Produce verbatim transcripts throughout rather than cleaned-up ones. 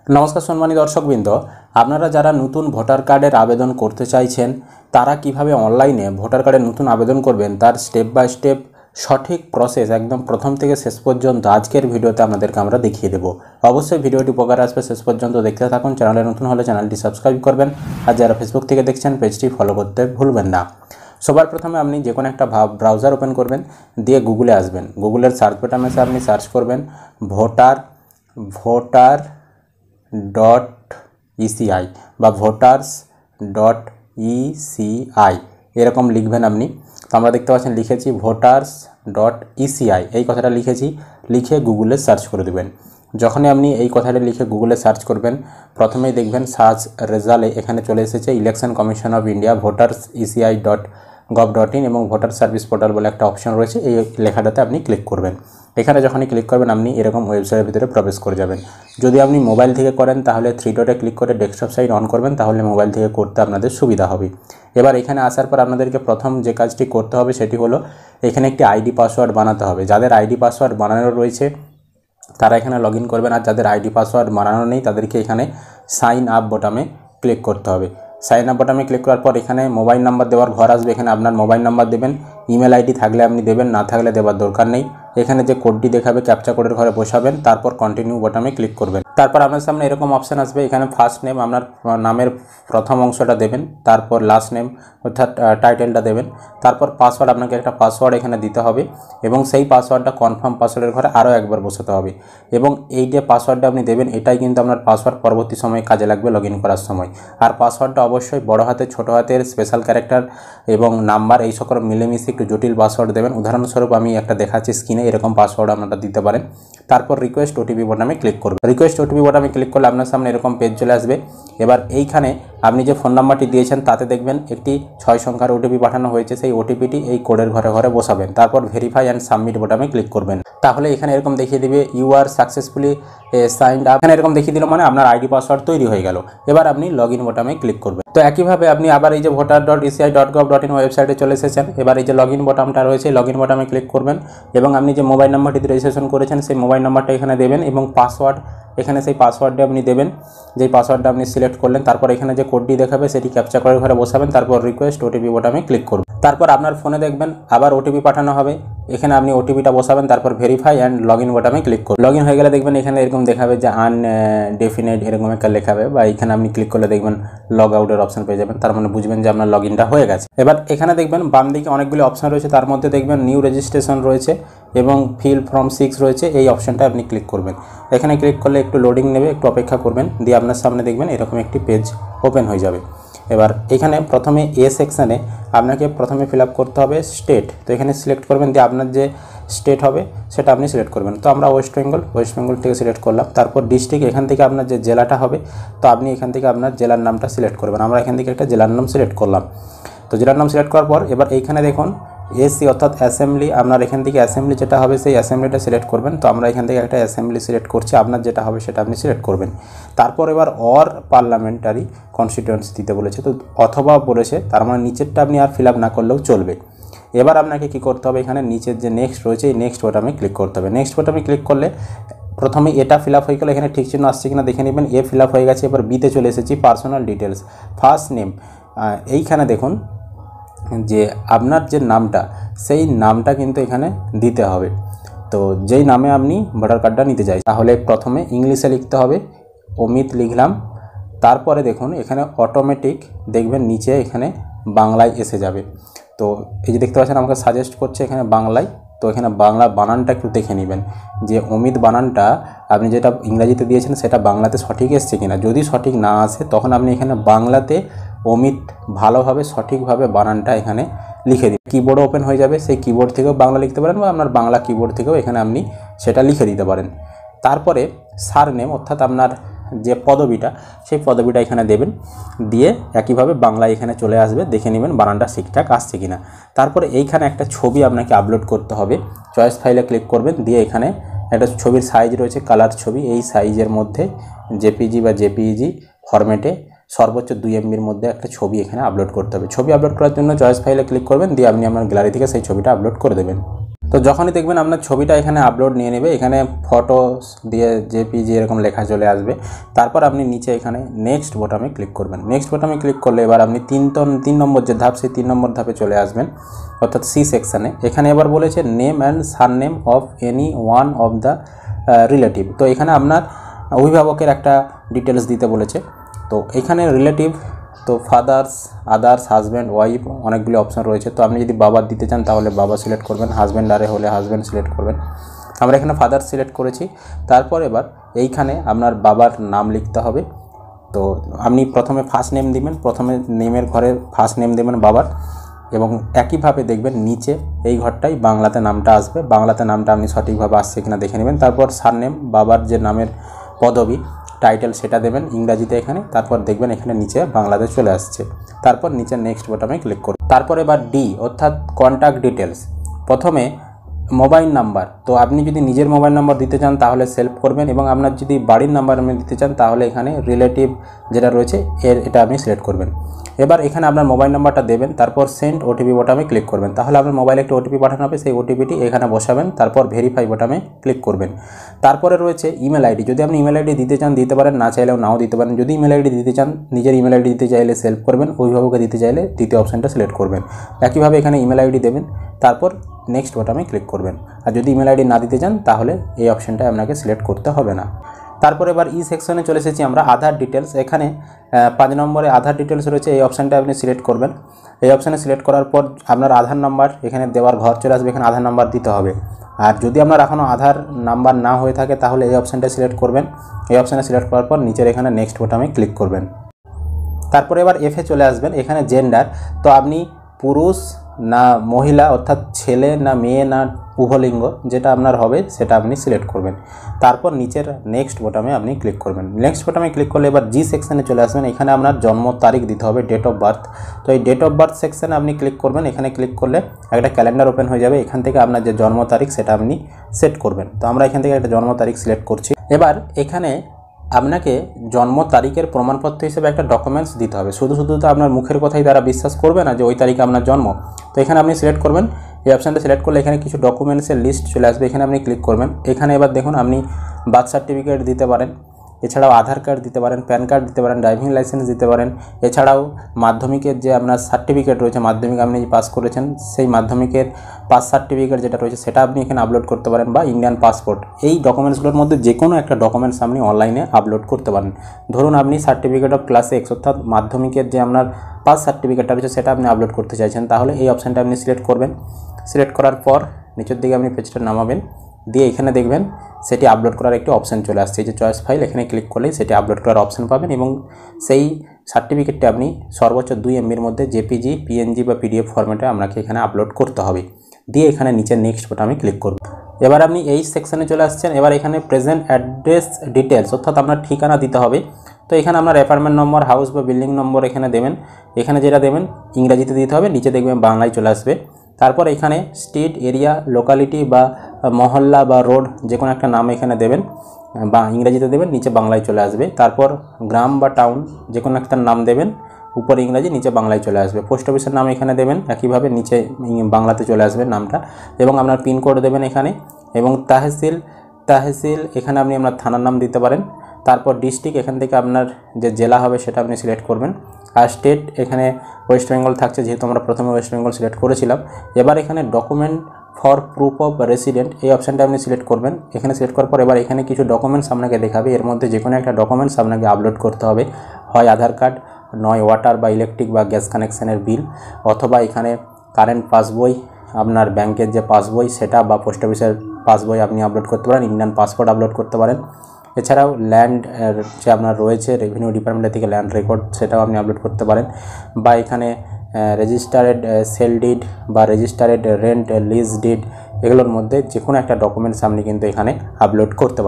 नमस्कार सम्मानित दर्शकबृंद, আপনারা যারা নতুন ভোটার কার্ডের আবেদন করতে চাইছেন তারা কিভাবে অনলাইনে ভোটার কার্ডের নতুন আবেদন করবেন তার স্টেপ বাই স্টেপ সঠিক প্রসেস একদম প্রথম থেকে শেষ পর্যন্ত আজকের ভিডিওতে আপনাদেরকে আমরা দেখিয়ে দেব। অবশ্যই ভিডিওটি উপকারে আসবে, শেষ পর্যন্ত দেখতে থাকুন। চ্যানেলে নতুন হলে চ্যানেলটি সাবস্ক্রাইব করবেন, আর যারা ফেসবুক থেকে দেখছেন পেজটি ফলো করতে ভুলবেন না। সবার প্রথমে আপনি যে কোনো একটা ব্রাউজার ওপেন করবেন, দিয়ে গুগলে আসবেন। গুগলের সার্চ বাটনে এসে আপনি সার্চ করবেন ভোটার ভোটার ডট ইসিআই বা ভোটার্স ডট ইসিআই এরকম লিখবেন আপনি। তো আমরা দেখতে পাচ্ছেন লিখেছি ভোটার্স ডট ইসিআই, এই কথাটা লিখেছি, লিখে গুগলে সার্চ করে দেবেন। যখনই আপনি এই কথাটা লিখে গুগলে সার্চ করবেন, প্রথমেই দেখবেন সার্চ রেজাল্টে এখানে চলে এসেছে election commission of India voters ECI dot gov dot in এবং ভোটার সার্ভিস পোর্টাল বলে একটা অপশন রয়েছে, এই লেখাটাতে আপনি ক্লিক করবেন। এখানে যখনই ক্লিক করবেন আপনি এরকম ওয়েবসাইটের ভিতরে প্রবেশ করে যাবেন। যদি আপনি মোবাইল থেকে করেন তাহলে থ্রি ডটে ক্লিক করে ডেস্কটপ সাইট অন করবেন, তাহলে মোবাইল থেকে করতে আপনাদের সুবিধা হবে। এবার এখানে আসার পর আপনাদেরকে প্রথম যে কাজটি করতে হবে সেটি হলো এখানে একটি আইডি পাসওয়ার্ড বানাতে হবে। যাদের আইডি পাসওয়ার্ড বানানো রয়েছে তারা এখানে লগ ইন করবেন, আর যাদের আইডি পাসওয়ার্ড বানানো নেই তাদেরকে এখানে সাইন আপ বোতামে ক্লিক করতে হবে। সাইন আপ বাটনে ক্লিক করার পর এখানে মোবাইল নাম্বার দেওয়ার ঘর আসবে, এখানে আপনার মোবাইল নাম্বার দেবেন, ইমেল আইডি থাকলে আপনি দেবেন, না থাকলে দেওয়ার দরকার নেই। এখানে যে কোডটি দেখাবে ক্যাপচা কোডের ঘরে বসাবেন, তারপর কন্টিনিউ বাটনে ক্লিক করবেন। তারপর আপনার সামনে এরকম অপশান আসবে, এখানে ফার্স্ট নেম আপনার নামের প্রথম অংশটা দেবেন, তারপর লাস্ট নেম অর্থাৎ টাইটেলটা দেবেন, তারপর পাসওয়ার্ড আপনাকে একটা পাসওয়ার্ড এখানে দিতে হবে এবং সেই পাসওয়ার্ডটা কনফার্ম পাসওয়ার্ডের ঘরে আরও একবার বসাতে হবে এবং এই যে পাসওয়ার্ডটা আপনি দেবেন এটাই কিন্তু আপনার পাসওয়ার্ড পরবর্তী সময়ে কাজে লাগবে লগ ইন করার সময়। আর পাসওয়ার্ডটা অবশ্যই বড় হাতের ছোটো হাতের স্পেশাল ক্যারেক্টার এবং নাম্বার এই সকল মিলেমিশে একটু জটিল পাসওয়ার্ড দেবেন। উদাহরণস্বরূপ আমি একটা দেখাচ্ছি স্ক্রিনে, এরকম পাসওয়ার্ড আপনারা দিতে পারেন। তারপর রিকোয়েস্ট ওটিপি বাটনে ক্লিক করবেন। রিকোয়েস্ট ওটিপি বাটনে ক্লিক করলে আপনার সামনে এরকম পেজ চলে আসবে। এবার এইখানে আপনি যে ফোন নাম্বারটি দিয়েছেন তাতে দেখবেন একটি ছয় সংখ্যার ওটিপি পাঠানো হয়েছে, সেই ওটিপিটি এই কোডের ঘরে ঘরে বসাবেন। তারপর ভেরিফাই অ্যান্ড সাবমিট বাটনে ক্লিক করবেন। তাহলে এখানে এরকম দেখিয়ে দিবে you are successfully signed up. এখানে এরকম দেখিয়ে দিল মানে আপনার আইডি পাসওয়ার্ড তৈরি হয়ে গেল। এবার আপনি লগ ইন বাটনে ক্লিক করবেন। তো একইভাবে আপনি আবার এই যে voter dot ECI dot gov dot in ওয়েবসাইটে চলে এসেছেন। এবার এই যে লগ ইন বাটনটা রয়েছে লগ ইন বাটনে ক্লিক করবেন এবং আপনি যে মোবাইল নাম্বারটিতে রেজিস্ট্রেশন করেছেন সেই মোবাইল নাম্বারটা এখানে দেবেন এবং পাসওয়ার্ড এখানে সেই পাসওয়ার্ডটা আপনি দেবেন, যেই পাসওয়ার্ডটা আপনি সিলেক্ট করলেন। তারপর এখানে যে কোডটি দেখাবে সেটি ক্যাপচা করে ঘরে বসাবেন, তারপর রিকোয়েস্ট ওটিপি বাটনে ক্লিক করবেন। তারপর আপনার ফোনে দেখবেন আবার ওটিপি পাঠানো হবে, এখানে আপনি ওটিপিটা বসাবেন, তারপর ভেরিফাই অ্যান্ড লগ ইন বাটনে ক্লিক করুন। লগ ইন হয়ে গেলে দেখবেন এখানে এরকম দেখাবে যে আনডেফিনেট এরকম একটা লেখাবে, বা এখানে আপনি ক্লিক করলে দেখবেন লগ আউটের অপশন পেয়ে যাবেন, তার মানে বুঝবেন যে আপনার লগ ইনটা হয়ে গেছে। এবার এখানে দেখবেন বাম দিকে অনেকগুলি অপশন রয়েছে, তার মধ্যে দেখবেন নিউ রেজিস্ট্রেশন রয়েছে এবং ফিল ফর্ম সিক্স রয়েছে, এই অপশনটা আপনি ক্লিক করবেন। এখানে ক্লিক করলে একটু লোডিং নেবে, একটু অপেক্ষা করবেন, দিয়ে আপনার সামনে দেখবেন এরকম একটি পেজ ওপেন হয়ে যাবে। এবার এখানে প্রথমে এ সেকশানে আপনাকে প্রথমে ফিল আপ করতে হবে স্টেট, তো এখানে সিলেক্ট করবেন, দিয়ে আপনার যে স্টেট হবে সেটা আপনি সিলেক্ট করবেন। তো আমরা ওয়েস্ট বেঙ্গল ওয়েস্ট বেঙ্গল থেকে সিলেক্ট করলাম। তারপর ডিস্ট্রিক্ট, এখান থেকে আপনার যে জেলাটা হবে তো আপনি এখান থেকে আপনার জেলার নামটা সিলেক্ট করবেন। আমরা এখান থেকে একটা জেলার নাম সিলেক্ট করলাম। তো জেলার নাম সিলেক্ট করার পর এবার এইখানে দেখুন এসি অর্থাৎ অ্যাসেম্বলি, আপনার এখান থেকে অ্যাসেম্বলি যেটা হবে সেই অ্যাসেম্বলিটা সিলেক্ট করবেন। তো আমরা এখান থেকে একটা অ্যাসেম্বলি সিলেক্ট করছি, আপনার যেটা হবে সেটা আপনি সিলেক্ট করবেন। তারপর এবার অর পার্লামেন্টারি কনস্টিটিউয়েন্সি দিতে বলেছে, তো অথবা বলেছে, তার মানে নিচেরটা আপনি আর ফিল আপ না করলেও চলবে। এবার আপনাকে কি করতে হবে, এখানে নিচের যে নেক্সট রয়েছে এই নেক্সট বাটনে ক্লিক করতে হবে। নেক্সট বাটনে ক্লিক করলে প্রথমে এটা ফিল আপ হয়ে গেলে এখানে ঠিক চিহ্ন আসছে কিনা দেখে নেবেন, এ ফিল আপ হয়ে গেছে। এবার বিতে চলে এসেছি পার্সোনাল ডিটেলস, ফার্স্ট নেম, এইখানে দেখুন যে আপনার যে নামটা সেই নামটা কিন্তু এখানে দিতে হবে। তো যেই নামে আপনি ভোটার কার্ডটা নিতে চাই, তাহলে প্রথমে ইংলিশে লিখতে হবে, অমিত লিখলাম। তারপরে দেখুন এখানে অটোমেটিক দেখবেন নিচে এখানে বাংলায় এসে যাবে। তো এই যে দেখতে পাচ্ছেন আমাকে সাজেস্ট করছে এখানে বাংলায়, তো এখানে বাংলা বানানটা একটু দেখে নেবেন যে অমিত বানানটা আপনি যেটা ইংরাজিতে দিয়েছেন সেটা বাংলাতে সঠিক এসছে কিনা। যদি সঠিক না আসে তখন আপনি এখানে বাংলাতে অমিত ভালোভাবে সঠিকভাবে বানানটা এখানে লিখে দিন। কিবোর্ড ওপেন হয়ে যাবে, সেই কিবোর্ড থেকেও বাংলা লিখতে পারেন বা আপনার বাংলা কিবোর্ড থেকেও এখানে আপনি সেটা লিখে দিতে পারেন। তারপরে সারনেম অর্থাৎ আপনার যে পদবিটা সেই পদবিটা এখানে দেবেন, দিয়ে একইভাবে বাংলা এখানে চলে আসবে, দেখে নেবেন বানানটা ঠিকঠাক আসছে কিনা। তারপরে এইখানে একটা ছবি আপনাকে আপলোড করতে হবে, চয়েস ফাইলে ক্লিক করবেন, দিয়ে এখানে একটা ছবির সাইজ রয়েছে কালার ছবি, এই সাইজের মধ্যে জেপিজি বা জেপিইজি ফরম্যাটে সর্বোচ্চ দুই এমবির মধ্যে একটা ছবি এখানে আপলোড করতে হবে। ছবি আপলোড করার জন্য চয়েস ফাইলে ক্লিক করবেন, দিয়ে আপনি আপনার গ্যালারি থেকে সেই ছবিটা আপলোড করে দেবেন। তো যখনই দেখবেন আপনার ছবিটা এখানে আপলোড নিয়ে নেবে, এখানে ফটো দিয়ে জেপিজি এরকম লেখা চলে আসবে। তারপর আপনি নিচে এখানে নেক্সট বোতামে ক্লিক করবেন। নেক্সট বোতামে ক্লিক করলে এবার আপনি তিন তিন নম্বর যে ধাপ, সেই তিন নম্বর ধাপে চলে আসবেন, অর্থাৎ সি সেকশানে। এখানে এবার বলেছে name and surname of any one of the relative. তো এখানে আপনার অভিভাবকের একটা ডিটেলস দিতে বলেছে। তো এখানে রিলেটিভ, তো ফাদার্স, আদার্স, হাজব্যান্ড, ওয়াইফ, অনেকগুলি অপশান রয়েছে। তো আপনি যদি বাবার দিতে চান তাহলে বাবা সিলেক্ট করবেন, হাজব্যান্ড আরে হলে হাজব্যান্ড সিলেক্ট করবেন। আমরা এখানে ফাদার সিলেক্ট করেছি। তারপর এবার এইখানে আপনার বাবার নাম লিখতে হবে। তো আপনি প্রথমে ফার্স্ট নেম দিবেন, প্রথমে নেমের ঘরে ফার্স্ট নেম দেবেন বাবার, এবং একইভাবে দেখবেন নিচে এই ঘরটাই বাংলাতে নামটা আসবে। বাংলাতে নামটা আপনি সঠিকভাবে আসছে কিনা দেখে নেবেন। তারপর সারনেম, বাবার যে নামের পদবি টাইটেল সেটা দেবেন ইংরাজিতে এখানে। তারপর দেখবেন এখানে নিচে বাংলাতে চলে আসছে। তারপর নিচে নেক্সট বোতামে ক্লিক করুন। তারপর এবার ডি অর্থাৎ কন্ট্যাক্ট ডিটেলস। প্রথমে মোবাইল নাম্বার। তো আপনি যদি নিজের মোবাইল নাম্বার দিতে চান তাহলে সেলফ করবেন, এবং আপনার যদি বাড়ির নাম্বার আপনি দিতে চান তাহলে এখানে রিলেটিভ যেটা রয়েছে এর এটা আপনি সিলেক্ট করবেন। এবার এখানে আপনার মোবাইল নাম্বারটা দেবেন, তারপর সেন্ড ওটিপি বোতামে ক্লিক করবেন। তাহলে আপনার মোবাইলে একটা ওটিপি পাঠানো হবে, সেই ওটিপিটি এখানে বসাবেন। তারপর ভেরিফাই বোতামে ক্লিক করবেন। তারপরে রয়েছে ইমেল আইডি। যদি আপনি ইমেল আইডি দিতে চান দিতে পারেন, না চাইলেও নাও দিতে পারেন। যদি ইমেল আইডি দিতে চান, নিজের ইমেল আইডি দিতে চাইলে সেলফ করবেন, অভিভাবককে দিতে চাইলে দ্বিতীয় অপশানটা সিলেক্ট করবেন। একইভাবে এখানে ইমেল আইডি দেবেন, তারপর নেক্সট বোতামে ক্লিক করবেন। আর যদি ইমেল আইডি না দিতে চান তাহলে এই অপশানটা আপনাকে সিলেক্ট করতে হবে না। তারপর এবার ই সেকশনে চলে এসেছি আমরা, আধার ডিটেলস। এখানে পাঁচ নম্বরে আধার ডিটেলস রয়েছে, এই অপশানটা আপনি সিলেক্ট করবেন। এই অপশানে সিলেক্ট করার পর আপনার আধার নাম্বার এখানে দেওয়ার ঘর চলে আসবে, এখানে আধার নাম্বার দিতে হবে। আর যদি আপনার এখনও আধার নাম্বার না হয়ে থাকে তাহলে এই অপশানটা সিলেক্ট করবেন। এই অপশানে সিলেক্ট করার পর নিচের এখানে নেক্সট বোতামে ক্লিক করবেন। তারপরে এবার এফে চলে আসবেন। এখানে জেন্ডার, তো আপনি পুরুষ না মহিলা, অর্থাৎ ছেলে না মেয়ে না উভলিঙ্গ, যেটা আপনার হবে সেটা আপনি সিলেক্ট করবেন। তারপর নিচের নেক্সট বোতামে আপনি ক্লিক করবেন। নেক্সট বোতামে ক্লিক করলে এবার জি সেকশানে চলে আসবেন। এখানে আপনার জন্ম তারিখ দিতে হবে, ডেট অফ বার্থ। তো এই ডেট অফ বার্থ সেকশানে আপনি ক্লিক করবেন। এখানে ক্লিক করলে একটা ক্যালেন্ডার ওপেন হয়ে যাবে। এখান থেকে আপনার যে জন্ম তারিখ সেটা আপনি সেট করবেন। তো আমরা এখান থেকে একটা জন্ম তারিখ সিলেক্ট করছি। এবার এখানে আপনাকে জন্ম তারিখের প্রমাণপত্র হিসেবে একটা ডকুমেন্টস দিতে হবে। শুধু শুধু তো আপনার মুখের কথাই তারা বিশ্বাস করবে না যে ওই তারিখে আপনার জন্ম। তো এখানে আপনি সিলেক্ট করবেন। এই অপশানটা সিলেক্ট করলে এখানে কিছু ডকুমেন্টসের লিস্ট চলে আসবে, এখানে আপনি ক্লিক করবেন। এখানে এবার দেখুন আপনি বার্থ সার্টিফিকেট দিতে পারেন, এছাড়াও আধার কার্ড দিতে পারেন, প্যান কার্ড দিতে পারেন, ড্রাইভিং লাইসেন্স দিতে পারেন। এছাড়াও মাধ্যমিকের যে আপনার সার্টিফিকেট রয়েছে, মাধ্যমিক আপনি যে পাস করেছেন সেই মাধ্যমিকের পাস সার্টিফিকেট যেটা রয়েছে সেটা আপনি এখানে আপলোড করতে পারেন, বা ইন্ডিয়ান পাসপোর্ট। এই ডকুমেন্টসগুলোর মধ্যে যে কোনো একটা ডকুমেন্টস আপনি অনলাইনে আপলোড করতে পারেন। ধরুন আপনি সার্টিফিকেট অফ ক্লাস এক্স অর্থাৎ মাধ্যমিকের যে আপনার পাস সার্টিফিকেটটা রয়েছে সেটা আপনি আপলোড করতে চাইছেন, তাহলে এই অপশানটা আপনি সিলেক্ট করবেন। সিলেক্ট করার পর নিচের দিকে আপনি পেজটা নামাবেন, দিয়ে এখানে দেখবেন সেটি আপলোড করার একটি অপশান চলে আসছে, এই যে চয়েস ফাইল, এখানে ক্লিক করলেই সেটি আপলোড করার অপশান পাবেন, এবং সেই সার্টিফিকেটটি আপনি সর্বোচ্চ দুই এমবির মধ্যে জেপিজি, পিএনজি বা পিডিএফ ফরম্যাটে আপনাকে এখানে আপলোড করতে হবে। দিয়ে এখানে নিচে নেক্সট বোতামে ক্লিক করব। এবার আপনি এই সেকশানে চলে আসছেন। এবার এখানে প্রেজেন্ট অ্যাড্রেস ডিটেলস অর্থাৎ আপনার ঠিকানা দিতে হবে। তো এখানে আপনার অ্যাপার্টমেন্ট নম্বর, হাউস বা বিল্ডিং নম্বর এখানে দেবেন। এখানে যেটা দেবেন ইংরাজিতে দিতে হবে, নিচে দেখবেন বাংলায় চলে আসবে। তারপর এখানে স্ট্রিট, এরিয়া, লোকালিটি বা মহল্লা বা রোড যে কোনো একটা নাম এখানে দেবেন, বা ইংরাজিতে দেবেন, নিচে বাংলায় চলে আসবে। তারপর গ্রাম বা টাউন যে কোনো একটা নাম দেবেন, উপরে ইংরাজি নিচে বাংলায় চলে আসবে। পোস্ট অফিসের নাম এখানে দেবেন, একইভাবে নিচে বাংলাতে চলে আসবে নামটা, এবং আপনার পিনকোড দেবেন এখানে, এবং তাহসিল তাহসিল এখানে আপনি আপনার থানার নাম দিতে পারেন। তারপর ডিস্ট্রিক্ট, এখান থেকে আপনার যে জেলা হবে সেটা আপনি সিলেক্ট করবেন। আর স্টেট এখানে ওয়েস্ট বেঙ্গল থাকছে, যেহেতু আমরা প্রথমে ওয়েস্ট বেঙ্গল সিলেক্ট করেছিলাম। এবার এখানে document for proof of resident এই অপশানটা আপনি সিলেক্ট করবেন। এখানে সিলেক্ট করার পর এবার এখানে কিছু ডকুমেন্টস আপনাকে দেখাবে, এর মধ্যে যে কোনো একটা ডকুমেন্টস আপনাকে আপলোড করতে হবে, হয় আধার কার্ড, নয় ওয়াটার বা ইলেকট্রিক বা গ্যাস কানেকশানের বিল, অথবা এখানে কারেন্ট পাসবই, আপনার ব্যাংকের যে পাসবই সেটা, বা পোস্ট অফিসের পাসবই আপনি আপলোড করতে পারেন, ইন্ডিয়ান পাসপোর্ট আপলোড করতে পারেন। এছাড়াও ল্যান্ড যে আপনার রয়েছে রেভিনিউ ডিপার্টমেন্টের থেকে ল্যান্ড রেকর্ড সেটাও আপনি আপলোড করতে পারেন, বা এখানে রেজিস্টারেড সেল ডিড বা রেজিস্টারেড রেন্ট লিজ ডিড, এগুলোর মধ্যে যে কোনো একটা ডকুমেন্টস আপনি কিন্তু এখানে আপলোড করতে পারেন।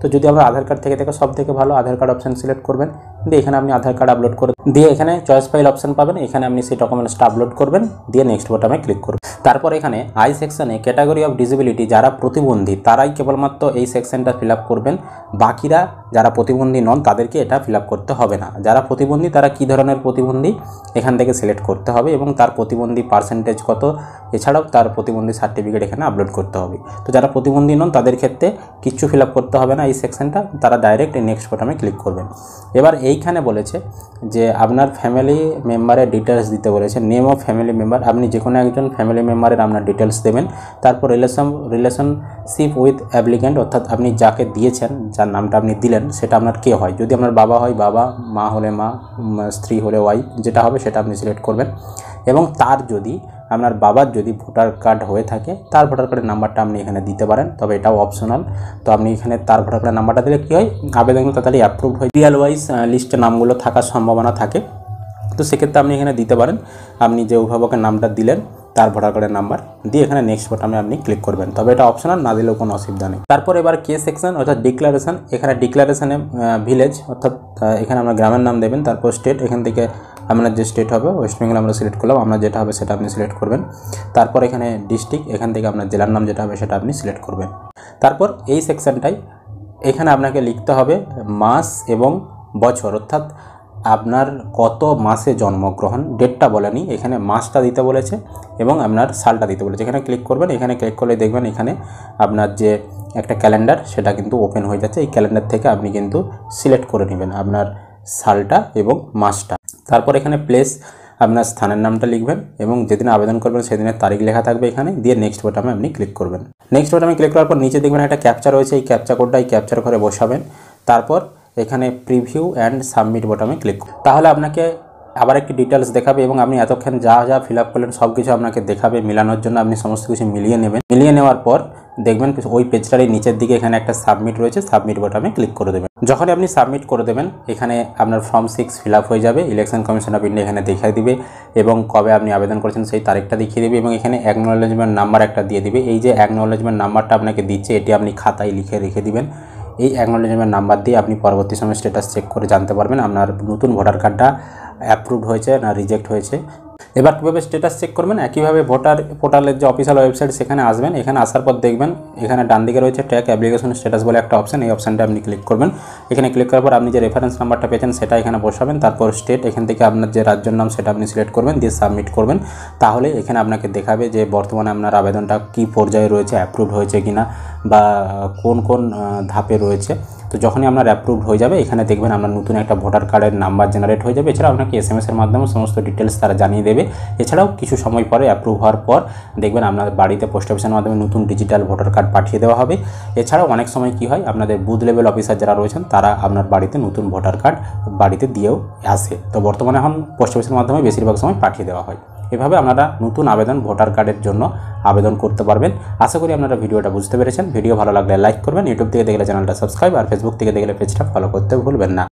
তো যদি আমরা আধার কার্ড থেকে থেকে সব থেকে ভালো আধার কার্ড অপশান সিলেক্ট করবেন, দিয়ে এখানে আপনি আধার কার্ড আপলোড করে দিয়ে এখানে চয়েস ফাইল অপশান পাবেন, এখানে আপনি সেই ডকুমেন্টসটা আপলোড করবেন, দিয়ে নেক্সট বাটনে ক্লিক করবেন। তারপর এখানে আই সেকশনে ক্যাটাগরি অফ ডিসেবিলিটি, যারা প্রতিবন্ধী তারাই কেবলমাত্র এই সেকশনটা ফিল আপ করবেন, বাকিরা যারা প্রতিবন্ধী নন তাদেরকে এটা ফিল আপ করতে হবে না। যারা প্রতিবন্ধী তারা কী ধরনের প্রতিবন্ধী এখান থেকে সিলেক্ট করতে হবে এবং তার প্রতিবন্ধী পার্সেন্টেজ কত, এছাড়াও তার প্রতিবন্ধী সার্টিফিকেট এখানে আপলোড করতে হবে। তো যারা প্রতিবন্ধী নন তাদের ক্ষেত্রে কিচ্ছু ফিল আপ করতে হবে না এই সেকশনটা, তারা ডাইরেক্ট এই নেক্সট বাটনে ক্লিক করবেন। এবার এইখানে বলেছে যে আপনার ফ্যামিলি মেম্বারের ডিটেলস দিতে বলেছে, নেম অফ ফ্যামিলি মেম্বার, আপনি যে কোনো একজন ফ্যামিলি মেম্বারের আপনার ডিটেলস দেবেন। তারপর রিলেশন রিলেশনশিপ উইথ অ্যাপ্লিক্যান্ট, অর্থাৎ আপনি যাকে দিয়েছেন, যার নামটা আপনি দিলেন সেটা আপনার কে হয়, যদি আপনার বাবা হয় বাবা, মা হলে মা, স্ত্রী হলে ওয়াইফ, যেটা হবে সেটা আপনি সিলেক্ট করবেন। এবং তার যদি আপনার বাবার যদি ভোটার কার্ড হয়ে থাকে তার ভোটার কার্ডের নাম্বারটা আপনি এখানে দিতে পারেন, তবে এটাও অপশনাল। তো আপনি এখানে তার ভোটার কার্ডের নাম্বারটা দিলে কী হয়, আবেদনগুলো তাড়াতাড়ি অ্যাপ্রুভ হয়, সিরিয়াল ওয়াইজ লিস্টে নামগুলো থাকার সম্ভাবনা থাকে। তো সেক্ষেত্রে আপনি এখানে দিতে পারেন, আপনি যে অভিভাবকের নামটা দিলেন তার ভোটার কার্ডের নাম্বার দিয়ে এখানে নেক্সট বাটনে আপনি ক্লিক করবেন, তবে এটা অপশনাল, না দিলেও কোনো অসুবিধা নেই। তারপর এবার কে সেকশন অর্থাৎ ডিক্লারেশন, এখানে ডিক্লারেশনে ভিলেজ অর্থাৎ এখানে আমরা গ্রামের নাম দেবেন। তারপর স্টেট, এখান থেকে আপনার যে স্টেট হবে ওয়েস্ট বেঙ্গল আমরা সিলেক্ট করলাম, আপনার যেটা হবে সেটা আপনি সিলেক্ট করবেন। তারপর এখানে ডিস্ট্রিক্ট, এখান থেকে আপনার জেলার নাম যেটা হবে সেটা আপনি সিলেক্ট করবেন। তারপর এই সেকশনটাই এখানে আপনাকে লিখতে হবে মাস এবং বছর, অর্থাৎ আপনার কত মাসে জন্মগ্রহণ, ডেটটা বলেনি, এখানে মাসটা দিতে বলেছে এবং আপনার সালটা দিতে বলেছে। এখানে ক্লিক করবেন, এখানে ক্লিক করলে দেখবেন এখানে আপনার যে একটা ক্যালেন্ডার সেটা কিন্তু ওপেন হয়ে যাচ্ছে। এই ক্যালেন্ডার থেকে আপনি কিন্তু সিলেক্ট করে নেবেন আপনার সালটা এবং মাসটা। তারপর এখানে প্লেস, আপনার স্থানের নামটা লিখবেন এবং যেদিন আবেদন করবেন সেদিনের তারিখ লেখা থাকবে এখানে, দিয়ে নেক্সট বাটনে আপনি ক্লিক করবেন। নেক্সট বাটনে ক্লিক করার পর নিচে দেখবেন একটা ক্যাপচা রয়েছে, এই ক্যাপচা কোডটা এই ক্যাপচার ঘরে বসাবেন। তারপর এখানে প্রিভিউ অ্যান্ড সাবমিট বাটনে ক্লিক করুন, তাহলে আপনাকে আবার একটি ডিটেলস দেখাবে এবং আপনি এতক্ষণ যা যা ফিল আপ করলেন সব কিছু আপনাকে দেখাবে। মিলানোর জন্য আপনি সমস্ত কিছু মিলিয়ে নেবেন, মিলিয়ে নেওয়ার পর দেখবেন ওই পেজটারই নিচের দিকে এখানে একটা সাবমিট রয়েছে, সাবমিট বাটনে ক্লিক করে দেবেন। যখনই আপনি সাবমিট করে দেবেন এখানে আপনার ফর্ম সিক্স ফিল আপ হয়ে যাবে, ইলেকশন কমিশন অফ ইন্ডিয়া এখানে দেখিয়ে দিবে এবং কবে আপনি আবেদন করেছেন সেই তারিখটা দেখিয়ে দেবে এবং এখানে অ্যাকনোলেজমেন্ট নাম্বার একটা দিয়ে দিবে। এই যে অ্যাকনোলেজমেন্ট নাম্বারটা আপনাকে দিচ্ছে এটি আপনি খাতায় লিখে রেখে দিবেন। এই অ্যাকনোলেজমেন্ট নাম্বার দিয়ে আপনি পরবর্তী সময় স্ট্যাটাস চেক করে জানতে পারবেন আপনার নতুন ভোটার কার্ডটা অ্যাপ্রুভড হয়েছে না রিজেক্ট হয়েছে। এবার কীভাবে স্ট্যাটাস চেক করবেন, একইভাবে ভোটার পোর্টালের যে অফিসিয়াল ওয়েবসাইট সেখানে আসবেন, এখানে আসার পর দেখবেন এখানে ডান দিকে রয়েছে ট্র্যাক অ্যাপ্লিকেশন স্ট্যাটাস বলে একটা অপশন, এই অপশানটা আপনি ক্লিক করবেন। এখানে ক্লিক করার পর আপনি যে রেফারেন্স নাম্বারটা পেয়েছেন সেটা এখানে বসাবেন। তারপর স্টেট, এখান থেকে আপনার যে রাজ্যের নাম সেটা আপনি সিলেক্ট করবেন, দিয়ে সাবমিট করবেন। তাহলে এখানে আপনাকে দেখাবে যে বর্তমানে আপনার আবেদনটা কী পর্যায়ে রয়েছে, অ্যাপ্রুভড হয়েছে কিনা বা কোন কোন ধাপে রয়েছে। তো যখনই আপনার অ্যাপ্রুভড হয়ে যাবে এখানে দেখবেন আপনার নতুন একটা ভোটার কার্ডের নাম্বার জেনারেট হয়ে যাবে। এছাড়াও আপনাকে এস এম এসের মাধ্যমে সমস্ত ডিটেলস তারা জানিয়ে দেবে। এছাড়াও কিছু সময় পরে অ্যাপ্রুভ হওয়ার পর দেখবেন আপনার বাড়িতে পোস্ট অফিসের মাধ্যমে নতুন ডিজিটাল ভোটার কার্ড পাঠিয়ে দেওয়া হবে। এছাড়াও অনেক সময় কি হয়, আপনাদের বুথ লেভেল অফিসার যারা রয়েছেন তারা আপনার বাড়িতে নতুন ভোটার কার্ড বাড়িতে দিয়েও আসে। তো বর্তমানে এখন পোস্ট অফিসের মাধ্যমে বেশিরভাগ সময় পাঠিয়ে দেওয়া হয়। এভাবে আপনারা নতুন আবেদন ভোটার কার্ডের জন্য আবেদন করতে পারবেন। আশা করি আপনারা ভিডিওটা বুঝতে পেরেছেন। ভিডিও ভালো লাগলে লাইক করবেন, ইউটিউব থেকে দেখলে চ্যানেলটা সাবস্ক্রাইব, আর ফেসবুক থেকে দেখলে পেজটা ফলো করতে ভুলবেন না।